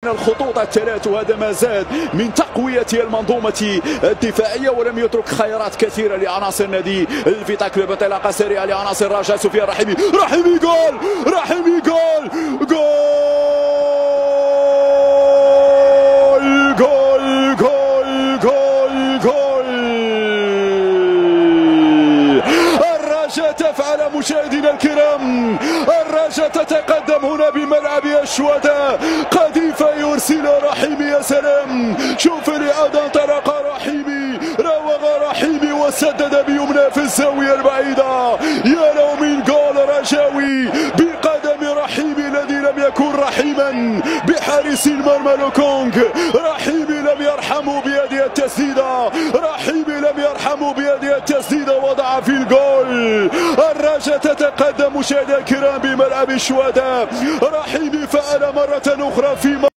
الخطوط الثلاث، وهذا ما زاد من تقوية المنظومة الدفاعية، ولم يترك خيارات كثيرة لعناصر نادي الفيتا كلوب. انطلاقة سريعة لعناصر رجاء سفيان رحيمي. رحيمي جول، رحيمي جول، جول جول جول جول جول. الرجاء تفعل مشاهدينا الكرام، الرجاء تتقدم هنا بملعب الشهداء. قذيفة يرسل رحيمي، يا سلام، شوف الإعادة، انطلق رحيمي، راوغ رحيمي وسدد بيمنى في الزاوية البعيدة. يا له من جول رجاوي بقدم رحيمي الذي لم يكن رحيما بحارس المرمى لوكونغ. رحيمي لم يرحمه بهذه التسديدة، رحيمي لم يرحمه بهذه التسديدة، وضع في الجول. الرجاء تتقدم مشاهدينا الكرام بملعب الشهداء. رحيمي فعل مرة أخرى في